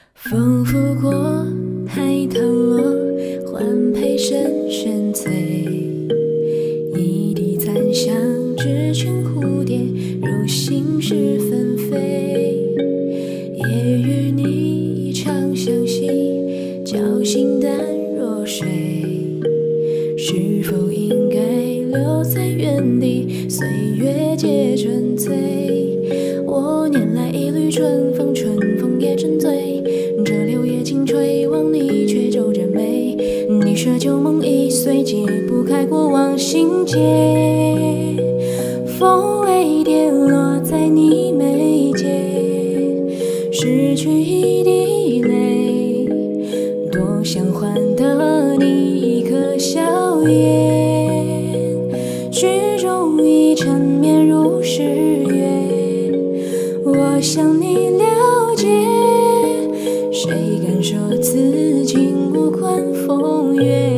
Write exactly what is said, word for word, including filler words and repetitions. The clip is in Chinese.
风拂过，海棠落，换配深深醉。一地残香，织群蝴蝶，如心事纷飞。夜与你长相惜，交心淡若水。是否应该留在原地，岁月皆纯粹？我拈来一缕春风，春风也沉醉。这柳叶轻吹，望你却皱着眉。你说旧梦已碎，解不开过往心结。风微跌落在你眉间，失去一滴泪，多想换得你一颗笑颜。曲终已缠绵如誓约，我想你了解。谁敢说此情无关风月？